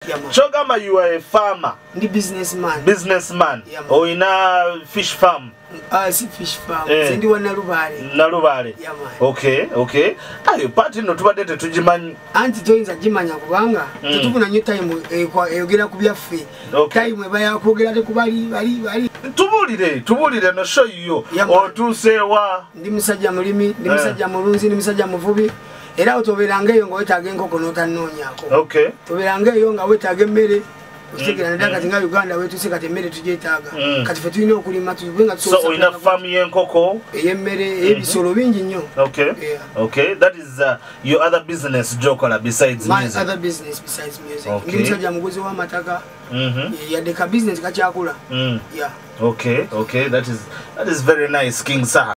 Chogama, you are a farmer. Ndi businessman. Businessman. Or in a fish farm. Si fish farm. Sendi wa Nalubale. Nalubale. Yeah, man. Okay, okay. Ayo party no tubadete tujimanyi. Anti toyinza jimanya kubanga. Tetufuna nyo time eyogera ku byaffe. Time eba yakogera te kubali. Tubulire no show you. Otusewa. Ndi musajja mulimi, ndi musajja mulunzi, ndi musajja muvubi. Era otoberanga eyo nga wetaaga enkoko n'otannoonyako. Okay. Toberanga eyo nga wetaaga emmere. Usikira ndaka tinga Uganda wetu sikate emmere tujeetaaga. Kati fe tulina okulima tubenga tusosa. So ina farm y'enkoko? Ey'emmere, ebisolo bingi nnyo. Okay. Yeah. Okay. That is your other business, Jokola, besides music? My other business besides music. Okay. Ndi musajja muguzi w'amataka. Yadde ka business kakyakula. Yeah. Okay, okay. That is very nice, King Saha.